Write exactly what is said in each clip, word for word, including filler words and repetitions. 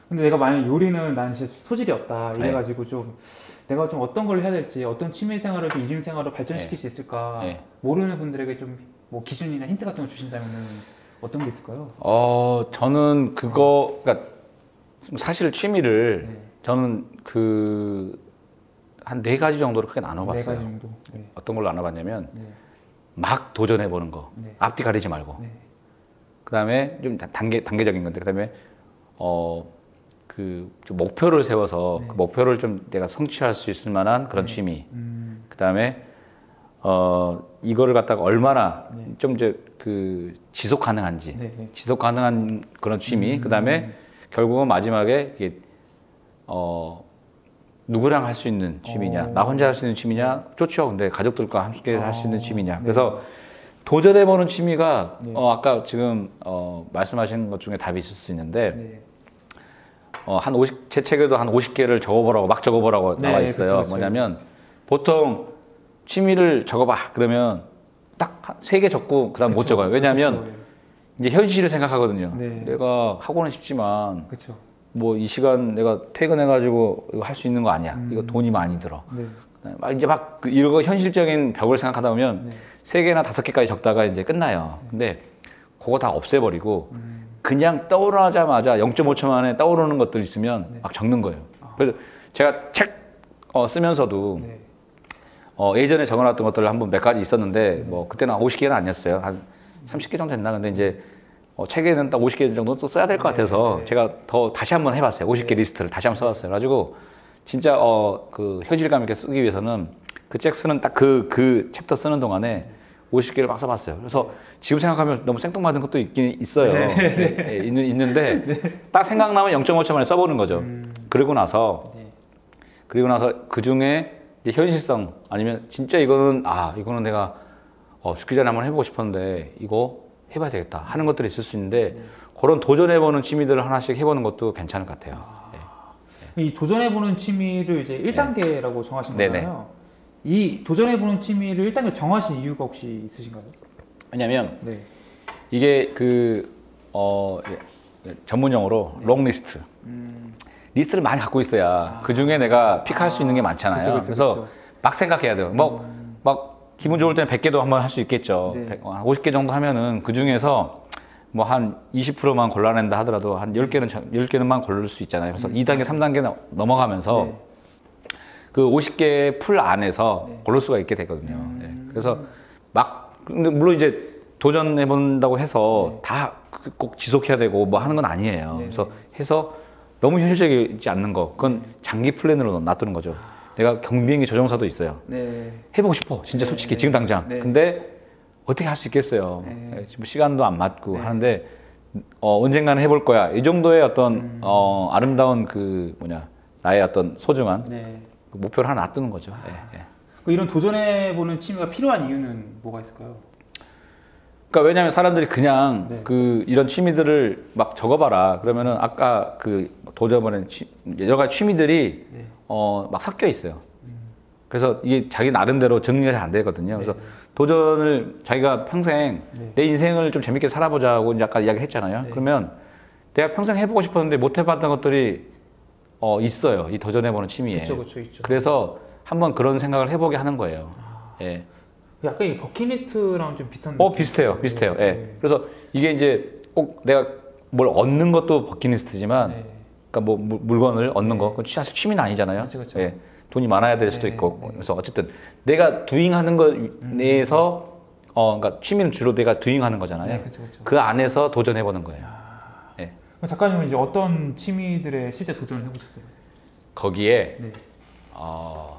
근데 내가 만약 요리는 난 진짜 소질이 없다 네. 이래가지고 좀 내가 좀 어떤 걸 해야 될지 어떤 취미 생활을 좀 이심 생활을 발전시킬 네. 수 있을까 네. 모르는 분들에게 좀 뭐 기준이나 힌트 같은 거 주신다면 어떤 게 있을까요? 어, 저는 그거, 그러니까 사실 취미를 네. 저는 그 한 네 가지 정도로 크게 나눠봤어요. 네 가지 정도. 네. 어떤 걸로 나눠봤냐면 네. 막 도전해보는 거, 네. 앞뒤 가리지 말고. 네. 그 다음에 좀 단계 단계적인 건데, 그 다음에 어 그 목표를 세워서 네. 그 목표를 좀 내가 성취할 수 있을 만한 그런 네. 취미. 음. 그 다음에 어 이거를 갖다가 얼마나 네. 좀 이제 그 지속 가능한지, 네. 네. 지속 가능한 그런 취미. 음. 그 다음에 결국은 마지막에 이게 어 누구랑 할 수 있는 취미냐, 어. 나 혼자 할 수 있는 취미냐, 좋죠. 근데 가족들과 함께 할 수 있는 어. 취미냐. 네. 그래서 도전해보는 취미가 네. 어, 아까 지금 어, 말씀하신 것 중에 답이 있을 수 있는데 네. 어, 한 오십, 제 책에도 한 오십 개를 적어보라고 막 적어보라고 네, 나와 있어요. 그쵸, 그쵸. 뭐냐면 보통 취미를 적어봐 그러면 딱 세 개 적고 그다음 못 그쵸. 적어요. 왜냐하면 그쵸. 이제 현실을 생각하거든요. 네. 내가 하고는 싶지만 그쵸. 뭐 이 시간 내가 퇴근해가지고 이거 할 수 있는 거 아니야. 음. 이거 돈이 많이 들어. 네. 막 이제 막 그 이런 거 현실적인 벽을 생각하다 보면 네. 세 개나 다섯 개까지 적다가 이제 끝나요. 근데 그거 다 없애버리고 음. 그냥 떠오르자마자 영 점 오 초 만에 떠오르는 것들 있으면 네. 막 적는 거예요. 그래서 제가 책 어, 쓰면서도 네. 어, 예전에 적어놨던 것들 한번 몇 가지 있었는데 네. 뭐 그때는 오십 개는 아니었어요. 한 삼십 개 정도 됐나? 근데 이제 어, 책에는 딱 오십 개 정도 또 써야 될 것 네. 같아서 네. 제가 더 다시 한번 해봤어요. 오십 개 네. 리스트를 다시 한번 써봤어요. 그래가지고 진짜 어, 그 현실감 있게 쓰기 위해서는 그 책 쓰는 딱 그 그 챕터 쓰는 동안에 오십 개를 막 써봤어요. 그래서 지금 생각하면 너무 생뚱맞은 것도 있긴 있어요. 네. 네, 네, 있는, 있는데 딱 생각나면 영 점 오 초 만에 써보는 거죠. 음. 그리고 나서 네. 그리고 나서 그 중에 이제 현실성 아니면 진짜 이거는 아 이거는 내가 어, 죽기 전에 한번 해보고 싶었는데 이거 해봐야 되겠다 하는 것들이 있을 수 있는데 네. 그런 도전해보는 취미들을 하나씩 해보는 것도 괜찮을 것 같아요. 네. 이 도전해보는 취미를 이제 일 단계라고 정하신 네네. 거잖아요. 이 도전해보는 취미를 일 단계 정하신 이유가 혹시 있으신가요? 왜냐면 네. 이게 그 어, 예, 전문용어로 네. 롱리스트 음. 리스트를 많이 갖고 있어야 아. 그 중에 내가 픽할 수 있는 게 많잖아요. 그쵸, 그쵸, 그래서 그쵸. 막 생각해야 돼요. 뭐, 음. 막 기분 좋을 때는 백 개도 한번 할 수 있겠죠. 네. 백, 한 오십 개 정도 하면은 그 중에서 뭐 한 이십 퍼센트만 골라낸다 하더라도 한 열 개는, 열 개는만 고를 수 있잖아요. 그래서 이 단계, 삼 단계 넘어가면서 네. 그 오십 개 풀 안에서 네. 고를 수가 있게 되거든요. 음. 예. 그래서 막, 근데 물론 이제 도전해본다고 해서 네. 다 꼭 지속해야 되고 뭐 하는 건 아니에요. 네. 그래서 해서 너무 현실적이지 않는 거, 그건 장기 플랜으로 놔두는 거죠. 내가 경비행기 조종사도 있어요. 네. 해보고 싶어, 진짜 네, 솔직히 네. 지금 당장. 네. 근데 어떻게 할 수 있겠어요. 네. 예, 지금 시간도 안 맞고 네. 하는데 어, 언젠가는 해볼 거야. 이 정도의 어떤 음. 어, 아름다운 그 뭐냐 나의 어떤 소중한 네. 그 목표를 하나 놔두는 거죠. 예, 예. 그 이런 도전해보는 취미가 필요한 이유는 뭐가 있을까요? 그러니까 왜냐하면 사람들이 그냥 네. 그 이런 취미들을 막 적어봐라. 그러면은 아까 그 도전해보는 취- 여러 가지 취미들이 네. 어, 막 섞여 있어요. 그래서 이게 자기 나름대로 정리가 잘 안 되거든요. 그래서 네. 도전을 자기가 평생 네. 내 인생을 좀 재밌게 살아보자고 이제 아까 이야기를 했잖아요. 네. 그러면 내가 평생 해보고 싶었는데 못 해봤던 것들이 어, 있어요. 이 도전해보는 취미에. 그렇죠, 그렇죠, 있죠. 그래서 한번 그런 생각을 해보게 하는 거예요. 예. 약간 이 버킷리스트랑 좀 비슷한. 어, 느낌? 비슷해요. 비슷해요. 예. 네. 그래서 이게 이제 꼭 내가 뭘 얻는 것도 버킷리스트지만, 네. 그러니까 뭐 물- 물건을 얻는 네. 거, 그건 사실 취미는 아니잖아요. 그쵸, 그쵸. 예. 돈이 많아야 될 수도 네, 있고. 네. 그래서 어쨌든 내가 두잉하는 것 음. 내에서, 어, 그러니까 취미는 주로 내가 두잉하는 거잖아요. 네, 그렇죠, 그렇죠. 그 안에서 도전해보는 거예요. 예. 그럼 작가님은 이제 어떤 취미들에 실제 도전을 해보셨어요? 거기에 네. 어,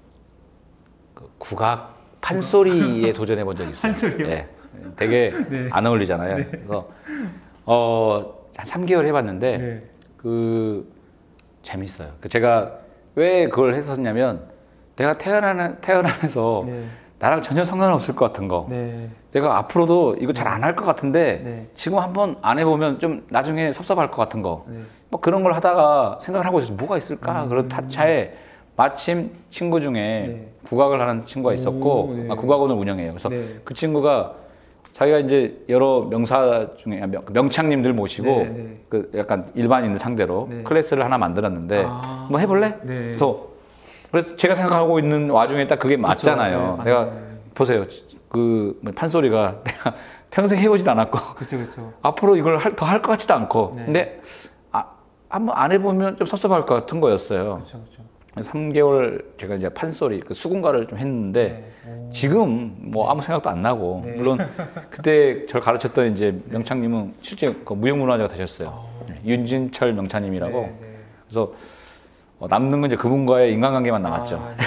그 국악 판소리에 도전해 본 적이 있어요. 판소리요? 예. 되게 네. 안 어울리잖아요. 그래서 어, 한 삼 개월 해봤는데 네. 그 재밌어요. 그 제가 왜 그걸 했었냐면 내가 태어나는 태어나면서 네. 나랑 전혀 상관없을 것 같은 거. 네. 내가 앞으로도 이거 잘 안 할 것 같은데 네. 지금 한번 안 해보면 좀 나중에 섭섭할 것 같은 거. 네. 뭐 그런 걸 하다가 생각을 하고 있어서 뭐가 있을까? 음. 그런 차에 마침 친구 중에 네. 국악을 하는 친구가 있었고 오, 네. 아, 국악원을 운영해요. 그래서 네. 그 친구가 자기가 이제 여러 명사 중에 명, 명창님들 모시고 네, 네. 그 약간 일반인들 상대로 네. 클래스를 하나 만들었는데 아. 뭐 해볼래? 네. 그래서 그래서 제가 생각하고 있는 와중에 딱 그게 맞잖아요. 네, 내가 맞네. 보세요. 그 판소리가 내가 평생 해보지도 않았고 그렇죠, 그렇죠. 앞으로 이걸 더 할 것 같지도 않고 네. 근데 아, 한번 안 해보면 좀 섭섭할 것 같은 거였어요. 그렇죠, 그렇죠. 삼 개월 제가 이제 판소리 그 수군가를 좀 했는데 네. 오. 지금 뭐 아무 생각도 안 나고 네. 물론 그때 저를 가르쳤던 이제 명창님은 실제 그 무형문화재가 되셨어요. 오. 네, 윤진철 명창님이라고. 네, 네. 그래서 어, 남는 건 이제 그분과의 인간관계만 남았죠. 아,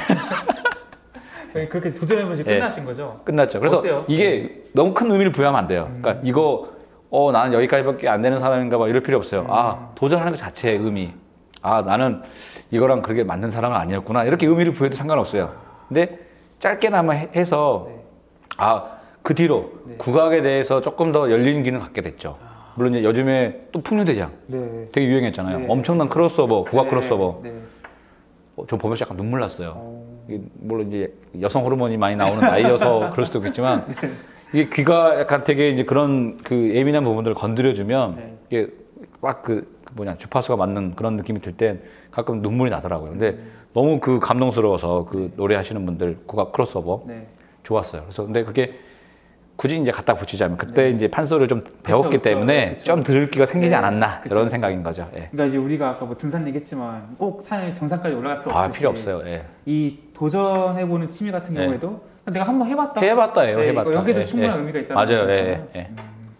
네. 그렇게 도전해보시고 네. 끝나신 거죠? 끝났죠. 그래서 어때요? 이게 너무 큰 의미를 부여하면 안 돼요. 음. 그러니까 이거 어 나는 여기까지밖에 안 되는 사람인가 봐 이럴 필요 없어요. 음. 아 도전하는 것 자체의 의미. 아 나는 이거랑 그렇게 맞는 사람은 아니었구나 이렇게 의미를 부여해도 상관없어요. 근데 짧게나마 해- 해서 네. 아 그 뒤로 네. 국악에 대해서 조금 더 열린 기능 갖게 됐죠. 물론 이제 요즘에 또 풍류대장 네. 되게 유행했잖아요. 네. 엄청난 크로스오버, 국악 네. 크로스오버. 네. 어, 저 보면서 약간 눈물 났어요. 어. 이게 물론 이제 여성 호르몬이 많이 나오는 나이여서 그럴 수도 있겠지만 이게 귀가 약간 되게 이제 그런 그 예민한 부분들을 건드려주면 네. 이게 막 그 뭐냐 주파수가 맞는 그런 느낌이 들 땐 가끔 눈물이 나더라고요. 근데 너무 그 감동스러워서 그 노래하시는 분들 국악 크로스오버 네. 좋았어요. 그래서 근데 그게 굳이 이제 갖다 붙이자면 그때 네. 이제 판소리를 좀 배웠기 그쵸, 때문에 그쵸. 좀 들을 기가 생기지 네. 않았나 그쵸, 이런 그쵸. 생각인 거죠. 예. 그러니까 이제 우리가 아까 뭐 등산 얘기했지만 꼭 산에 정상까지 올라갈 필요 아 없듯이 필요 없어요. 예. 이 도전해보는 취미 같은 네. 경우에도 내가 한번 해봤다. 해봤다예요. 네, 해봤다. 이거 여기도 예, 충분한 예. 의미가 있다는 맞아요. 거죠. 예, 예.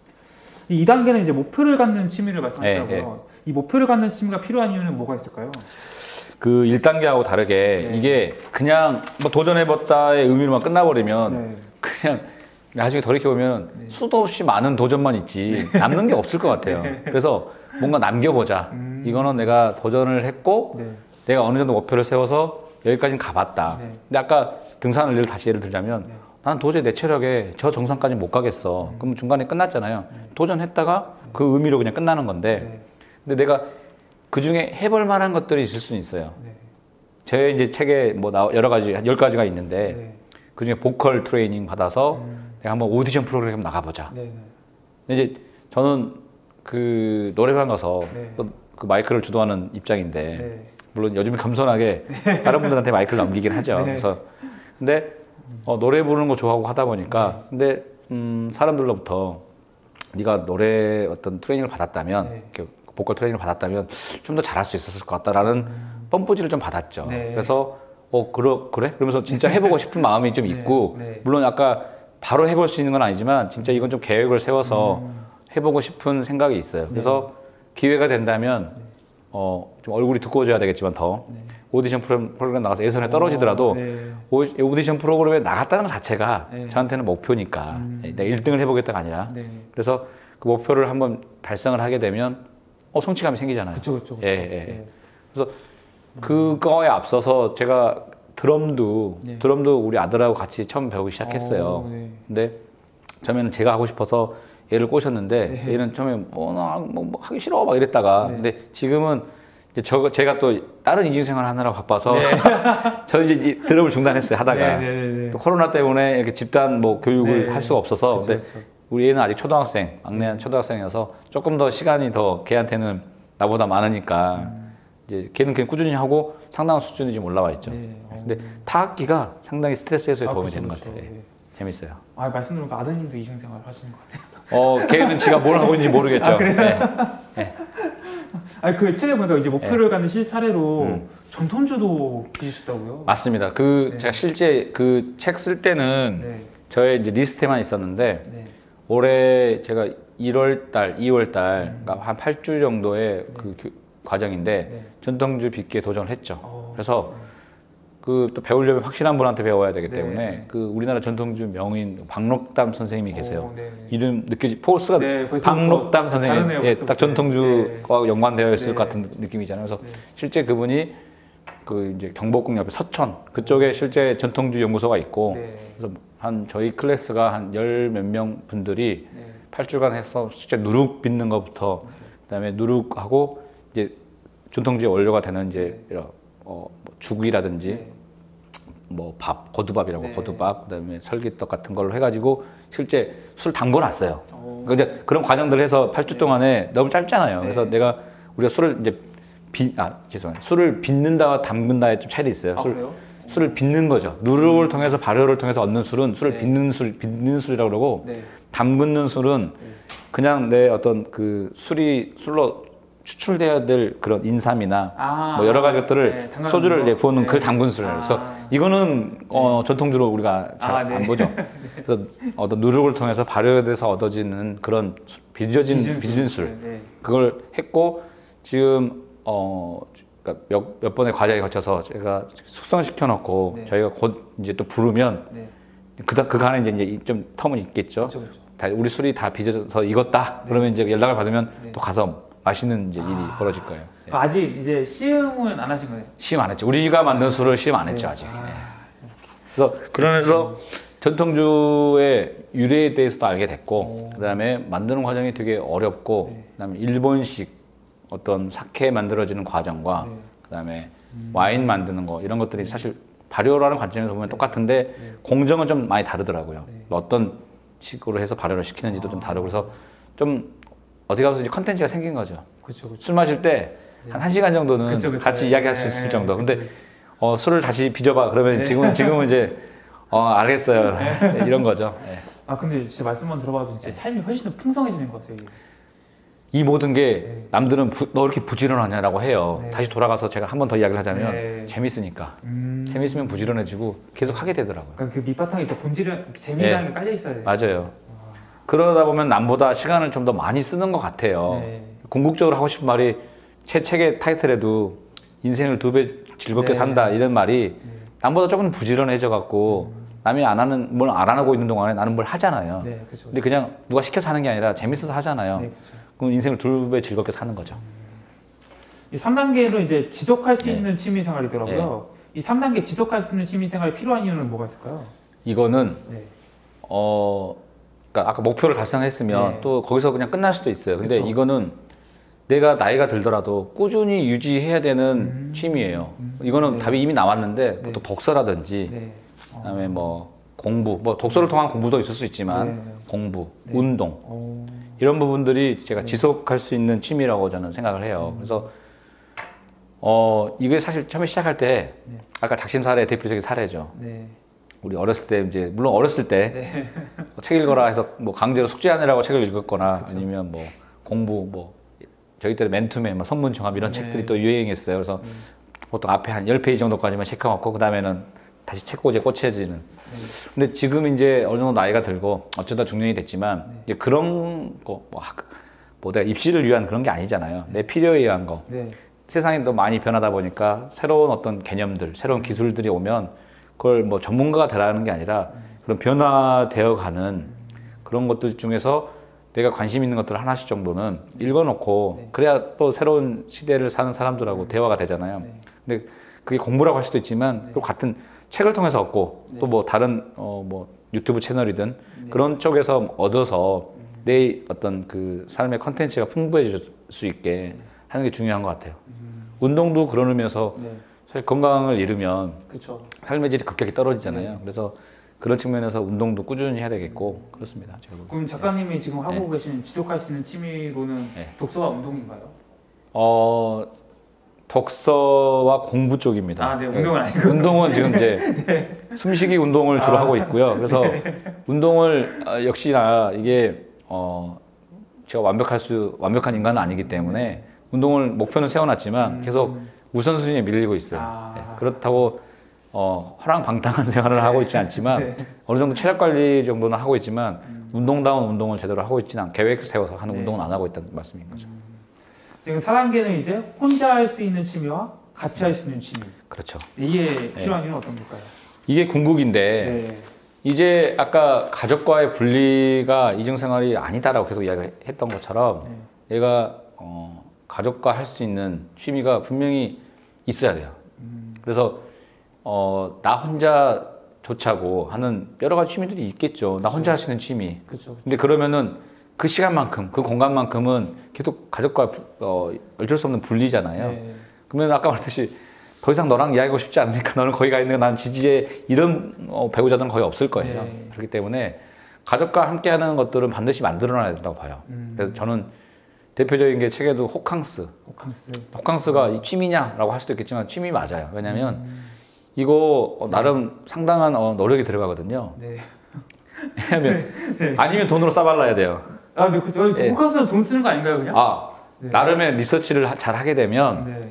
이 단계는 이제 목표를 갖는 취미를 말씀하셨다고요. 예, 예. 이 목표를 갖는 취미가 필요한 이유는 뭐가 있을까요? 그 일 단계하고 다르게 네. 이게 그냥 뭐 도전해봤다의 의미로만 끝나버리면 네. 그냥 나중에 돌이켜보면 네. 수도 없이 많은 도전만 있지 남는 게 없을 것 같아요. 네. 그래서 뭔가 남겨보자. 음. 이거는 내가 도전을 했고 네. 내가 어느 정도 목표를 세워서 여기까지는 가봤다. 네. 근데 아까 등산을 예를 다시 예를 들자면 네. 난 도저히 내 체력에 저 정상까지 못 가겠어. 음. 그럼 중간에 끝났잖아요. 네. 도전했다가 그 의미로 그냥 끝나는 건데 네. 근데 내가 그 중에 해볼 만한 것들이 있을 수는 있어요. 네. 제 이제 책에 뭐 나- 여러 가지 한 열 가지가 있는데 네. 그 중에 보컬 트레이닝 받아서 음. 내가 한번 오디션 프로그램 나가보자. 네. 네. 근데 이제 저는 그 노래방 가서 네. 또 그 마이크를 주도하는 입장인데 네. 물론 요즘에 겸손하게 다른 분들한테 마이크를 넘기긴 하죠. 네. 그래서 근데 어, 노래 부르는 거 좋아하고 하다 보니까 근데 음, 사람들로부터 네가 노래 어떤 트레이닝을 받았다면 네. 이렇게 보컬 트레이닝을 받았다면 좀 더 잘할 수 있었을 것 같다라는 뻔뿌지를 좀 받았죠. 네. 그래서 어 그러, 그래? 그러면서 진짜 해보고 싶은 마음이 좀 네. 있고 네. 물론 아까 바로 해볼 수 있는 건 아니지만 진짜 이건 좀 계획을 세워서 음. 해보고 싶은 생각이 있어요. 그래서 기회가 된다면 어, 좀 얼굴이 두꺼워져야 되겠지만 더 네. 오디션 프로그램, 프로그램 나가서 예선에 떨어지더라도 어, 네. 오, 오디션 프로그램에 나갔다는 것 자체가 네. 저한테는 목표니까 음. 내가 일 등을 해보겠다가 아니라 네. 그래서 그 목표를 한번 달성을 하게 되면 어, 성취감이 생기잖아요. 그쵸, 그쵸, 그쵸. 예, 예, 예. 네. 그래서 그거에 앞서서 제가 드럼도 네. 드럼도 우리 아들하고 같이 처음 배우기 시작했어요. 어, 네. 근데 처음에는 제가 하고 싶어서 얘를 꼬셨는데 네. 얘는 처음에 뭐, 나 뭐, 뭐 하기 싫어 막 이랬다가 네. 근데 지금은 이제 저 제가 또 다른 이중 생활 하느라 바빠서 네. 저는 이제 이 드럼을 중단했어요 하다가 네, 네, 네, 네. 또 코로나 때문에 이렇게 집단 뭐 교육을 네. 할 수가 없어서 그쵸, 근데 그쵸. 우리 애는 아직 초등학생 막내는 초등학생이어서 조금 더 시간이 더 걔한테는 나보다 많으니까 음. 이제 걔는 그냥 꾸준히 하고 상당한 수준이 지금 올라와 있죠. 네. 근데 타악기가 상당히 스트레스 해소에 아, 도움이 그쵸, 되는 것 그쵸. 같아요. 예. 네. 재밌어요. 아, 말씀 들으니까 아드님도 이중생활 하시는 것 같아요. 어, 걔는 지가 뭘 하고 있는지 모르겠죠. 아, 그래요? 네. 네. 아니, 그 책에 보니까 이제 목표를 갖는 실사례로 음. 전통주도 빚으셨다고요? 맞습니다. 그 네. 제가 실제 그 책 쓸 때는 네. 저의 이제 리스트에만 있었는데 네. 올해 제가 일월 달, 이월 달, 음. 그러니까 한 팔 주 정도의 그 교- 과정인데 네. 전통주 빚기에 도전을 했죠. 어. 그래서 그 또 배우려면 확실한 분한테 배워야 되기 네. 때문에 그 우리나라 전통주 명인 박록담 선생님이 계세요. 어, 네, 네. 이름 느껴지 포스가 네, 벌써부터 박록담 선생님, 다르네요, 예, 벌써부터. 딱 전통주와 연관되어 있을 네. 것 같은 느낌이잖아요. 그래서 네. 실제 그분이 그 이제 경복궁 옆에 서천 그쪽에 실제 전통주 연구소가 있고 네. 그래서 한 저희 클래스가 한 열 몇 명 분들이 네. 팔 주간 해서 실제 누룩 빚는 것부터 그다음에 누룩하고 이제 전통주의 원료가 되는 이제 이런 어, 뭐 죽이라든지 네. 뭐 밥, 고두밥이라고 네. 고두밥, 그다음에 설기떡 같은 걸로 해가지고 실제 술 담궈놨어요. 오. 그러니까 이제 그런 과정들을 해서 팔 주 네. 동안에 너무 짧잖아요. 네. 그래서 내가 우리가 술을 이제 비, 아 죄송해요. 술을 빚는다와 담근다에 좀 차이가 있어요. 아, 술, 그래요? 술을 빚는 거죠. 누룩을 통해서 발효를 통해서 얻는 술은 술을 네. 빚는 술, 빚는 술이라고 그러고 네. 담그는 술은 네. 그냥 내 어떤 그 술이 술로 추출돼야 될 그런 인삼이나 아, 뭐 여러 가지 것들을 네, 담가놓은 소주를 거? 이제 부어놓은 네. 그걸 담근 술이에요. 그래서 아. 이거는 어, 전통주로 우리가 잘 아, 안 네. 보죠. 그래서 어떤 누룩을 통해서 발효돼서 얻어지는 그런 수- 빚어진 빚은 빚은 술. 술 네. 그걸 했고 지금 어 그러니까 몇, 몇 번의 과정에 거쳐서 제가 숙성시켜 놓고 네. 저희가 곧 이제 또 부르면 네. 그 그간에 이제 이제 좀 텀은 있겠죠. 그렇죠, 그렇죠. 다 우리 술이 다 빚어서 익었다. 네. 그러면 이제 연락을 받으면 네. 또 가서 마시는 이제 일이 아. 벌어질 거예요. 예. 아직 이제 시음은 안 하신 거예요? 시험 안 했죠. 우리가 만든 술을 시험 안 했죠 네. 아직. 아. 예. 그래서 그러면서 전통주의 유래에 대해서도 알게 됐고, 오. 그다음에 만드는 과정이 되게 어렵고, 네. 그다음에 일본식 어떤 사케 만들어지는 과정과, 네. 그다음에 음. 와인 만드는 거 이런 것들이 사실 발효라는 관점에서 보면 똑같은데 네. 공정은 좀 많이 다르더라고요. 네. 어떤 식으로 해서 발효를 시키는지도 아. 좀 다르고 그래서 좀 어디 가서 이제 컨텐츠가 생긴 거죠. 그렇죠, 그렇죠. 술 마실 때 한 한 시간 정도는 그쵸, 그쵸. 같이 네. 이야기할 수 네. 있을 정도. 그쵸, 근데 그쵸. 어, 술을 다시 빚어봐. 그러면 네. 지금은 지금은 이제 어 알겠어요. 네, 이런 거죠. 네. 아 근데 진짜 말씀만 들어봐도 진짜 삶이 훨씬 더 풍성해지는 것 같아요. 이게. 이 모든 게 네. 남들은 부, 너 이렇게 부지런하냐라고 해요. 네. 다시 돌아가서 제가 한 번 더 이야기를 하자면 네. 재밌으니까. 음. 재밌으면 부지런해지고 계속 하게 되더라고요. 그러니까 그 밑바탕에 진짜 본질은 재미라는 네. 게 깔려 있어야 돼요. 맞아요. 아. 그러다 보면 남보다 시간을 좀 더 많이 쓰는 것 같아요. 네. 궁극적으로 하고 싶은 말이 제 책의 타이틀에도 인생을 두 배 즐겁게 네. 산다 이런 말이 네. 남보다 조금 부지런해져 갖고 남이 안 하는 뭘 안 하고 있는 동안에 나는 뭘 하잖아요. 네, 그렇죠. 근데 그냥 누가 시켜서 하는 게 아니라 재밌어서 하잖아요. 네, 그렇죠. 그럼 인생을 두 배 즐겁게 사는 거죠. 이 삼 단계로 이제 지속할 수 네. 있는 취미 생활이더라고요. 이 삼 단계 지속할 수 있는 취미 생활이 필요한 이유는 뭐가 있을까요? 이거는 네. 어 그러니까 아까 목표를 달성했으면 네. 또 거기서 그냥 끝날 수도 있어요. 근데 그쵸. 이거는 내가 나이가 들더라도 꾸준히 유지해야 되는 음. 취미예요. 음. 이거는 네. 답이 이미 나왔는데 네. 보통 독서라든지 네. 어. 그다음에 뭐 공부, 뭐 독서를 통한 공부도 있을 수 있지만 네. 공부, 네. 운동 어. 이런 부분들이 제가 네. 지속할 수 있는 취미라고 저는 생각을 해요. 음. 그래서 어 이게 사실 처음에 시작할 때 네. 아까 작심 사례 대표적인 사례죠. 네. 우리 어렸을 때 이제 물론 어렸을 때 책 네. 읽어라 해서 뭐 강제로 숙제하느라고 책을 읽었거나 그쵸. 아니면 뭐 공부 뭐 저희 때는 맨투맨, 뭐 선문종합 이런 네. 책들이 또 유행했어요. 그래서 음. 보통 앞에 한 십 페이지 정도까지만 체크하고 그 다음에는 다시 책꽂이에 꽂혀지는. 네. 근데 지금 이제 어느 정도 나이가 들고 어쩌다 중년이 됐지만 네. 이제 그런 거 뭐, 학- 뭐 내가 입시를 위한 그런 게 아니잖아요. 내 필요에 의한 거. 네. 세상이 또 많이 변하다 보니까 새로운 어떤 개념들, 새로운 기술들이 오면 그걸 뭐 전문가가 되라는 게 아니라 그런 변화되어 가는 그런 것들 중에서 내가 관심 있는 것들을 하나씩 정도는 읽어놓고 네. 그래야 또 새로운 시대를 사는 사람들하고 대화가 되잖아요. 네. 근데 그게 공부라고 할 수도 있지만 네. 또 같은 책을 통해서 얻고 네. 또 뭐 다른 어 뭐 유튜브 채널이든 네. 그런 쪽에서 얻어서 내 어떤 그 삶의 컨텐츠가 풍부해질 수 있게 하는 게 중요한 것 같아요. 음. 운동도 그런 의미에서 네. 사실 건강을 잃으면 그렇죠. 삶의 질이 급격히 떨어지잖아요. 네. 그래서 그런 측면에서 운동도 꾸준히 해야 되겠고 그렇습니다. 제가 보기엔. 그럼 작가님이 지금 하고 네. 계신 지속할 수 있는 취미로는 네. 독서와 운동인가요? 어 독서와 공부 쪽입니다. 아, 네, 운동은 아니고. 운동은 지금 이제 숨쉬기 운동을 주로 아. 하고 있고요. 그래서 운동을 어, 역시나 이게 어 제가 완벽할 수 완벽한 인간은 아니기 때문에 운동을 목표는 세워놨지만 음. 계속 우선순위에 밀리고 있어요. 아. 네, 그렇다고 어, 허랑방탕한 생활을 하고 있지 않지만 네. 어느 정도 체력 관리 정도는 하고 있지만 음. 운동다운 운동을 제대로 하고 있지는 않, 계획 세워서 하는 네. 운동은 안 하고 있다는 말씀인 거죠. 지금 사 단계는 이제 혼자 할 수 있는 취미와 같이 할 수 있는 취미. 그렇죠. 이게 필요한 이유는 어떤 걸까요? 이게 궁극인데 네. 이제 아까 가족과의 분리가 이중생활이 아니다라고 계속 이야기했던 것처럼 네. 얘가 어, 가족과 할 수 있는 취미가 분명히 있어야 돼요. 음. 그래서 어, 나 혼자 좋자고 하는 여러 가지 취미들이 있겠죠. 나 혼자 할 수 있는 취미. 그렇죠. 근데 그러면은 그 시간만큼, 그 공간만큼은 계속 가족과 부- 어, 어쩔 수 없는 분리잖아요. 네. 그러면 아까 말했듯이 더 이상 너랑 이야기하고 싶지 않으니까 너는 거기 가 있는 난 지지에 이런 어, 배우자들은 거의 없을 거예요. 네. 그렇기 때문에 가족과 함께하는 것들은 반드시 만들어놔야 된다고 봐요. 음. 그래서 저는 대표적인 게 책에도 호캉스. 호캉스. 호캉스가 이 취미냐라고 할 수도 있겠지만 취미 맞아요. 왜냐하면 음. 이거 어, 나름 상당한 어, 노력이 들어가거든요. 네. 왜냐하면 네. 아니면 돈으로 싸발라야 돼요. 아, 네, 그죠. 예. 호캉스는 돈 쓰는 거 아닌가요, 그냥? 아 네. 나름의 리서치를 하- 잘 하게 되면 네.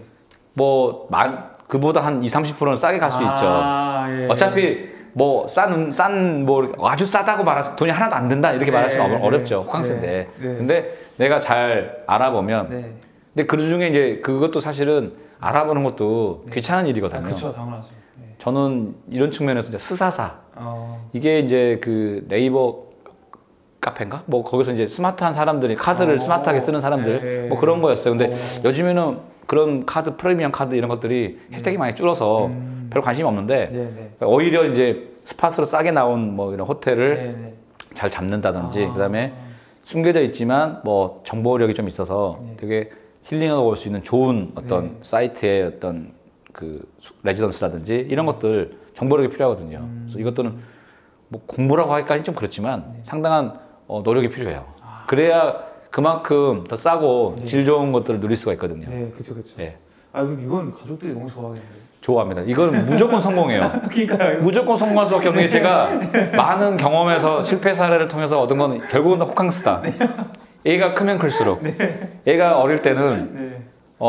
뭐 만, 그보다 한 이십, 삼십 퍼센트는 싸게 갈 수 있죠. 아, 예. 어차피 뭐 싼 싼 뭐 아주 싸다고 말해서 돈이 하나도 안 든다 이렇게 네, 말할 수는 네, 어렵죠. 호캉스인데. 네, 네. 근데 내가 잘 알아보면 네. 근데 그 중에 이제 그것도 사실은 알아보는 것도 네. 귀찮은 일이거든요. 아, 그쵸, 당연하죠. 네. 저는 이런 측면에서 이제 스사사 어. 이게 이제 그 네이버 카페인가? 뭐 거기서 이제 스마트한 사람들이 카드를 어. 스마트하게 쓰는 사람들 네. 뭐 그런 거였어요. 근데 어. 요즘에는 그런 카드 프리미엄 카드 이런 것들이 혜택이 많이 줄어서 음. 별 관심이 없는데 네, 네. 오히려 이제 스팟으로 싸게 나온 뭐 이런 호텔을 네, 네. 잘 잡는다든지 아. 그다음에 숨겨져 있지만 뭐 정보력이 좀 있어서 네. 되게 힐링하고 올 수 있는 좋은 어떤 네. 사이트의 어떤 그 수- 레지던스라든지 이런 것들 정보력이 필요하거든요. 음. 그래서 이것들은 뭐 공부라고 하기까지는 좀 그렇지만 네. 상당한 어, 노력이 필요해요. 아. 그래야 그만큼 더 싸고 네. 질 좋은 것들을 누릴 수가 있거든요. 네, 그쵸, 그쵸. 예, 아, 그럼 이건 가족들이 너무 좋아하겠는데. 좋아합니다. 이건 무조건 성공해요. 그러니까요. 무조건 성공할 수밖에 없는 게 제가 많은 경험에서 실패 사례를 통해서 얻은 건 결국은 다 호캉스다. 애가 크면 클수록 애가 어릴 때는 네.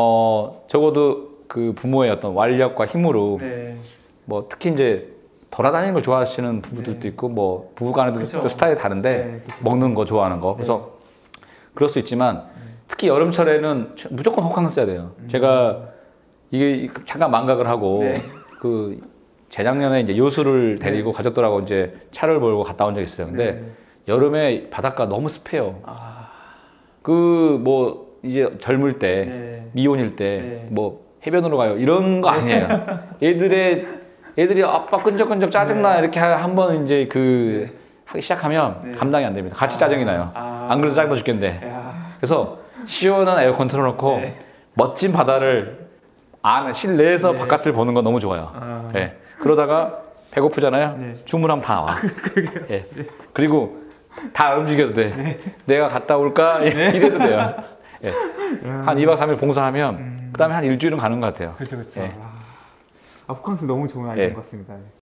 어 적어도 그 부모의 어떤 완력과 힘으로 네. 뭐 특히 이제 돌아다니는 걸 좋아하시는 부부들도 네. 있고 뭐 부부간에도 그쵸. 또 스타일이 다른데 네, 그쵸. 먹는 거 좋아하는 거 그래서 그럴 수 있지만 특히 여름철에는 무조건 호캉스 해야 돼요. 음. 제가 이게 잠깐 망각을 하고 네. 그 재작년에 이제 요수를 데리고 네. 가족들하고 이제 차를 몰고 갔다 온 적이 있어요. 근데 네. 여름에 바닷가 너무 습해요. 아. 그 뭐 이제 젊을 때 네. 미혼일 때 네. 뭐 해변으로 가요 이런 거 아니에요. 애들의 애들이 아빠 끈적끈적 짜증나 이렇게 한번 이제 그 네. 하기 시작하면 네. 감당이 안 됩니다. 같이 아. 짜증이 나요. 아. 안 그래도 짜증나 죽겠는데. 야. 그래서 시원한 에어컨 틀어놓고 네. 멋진 바다를 안에 실내에서 네. 바깥을 보는 건 너무 좋아요. 아. 예. 그러다가 배고프잖아요. 네. 주문하면 다 와. 예. 그리고 다 움직여도 돼. 내가 갔다 올까? 예, 이래도 돼요. 예. 한 이 박 삼 일 봉사하면 음. 그다음에 한 일주일은 가는 것 같아요. 그렇죠, 그렇죠. 예. 아, 호캉스 너무 좋은 아이디어인 예. 것 같습니다.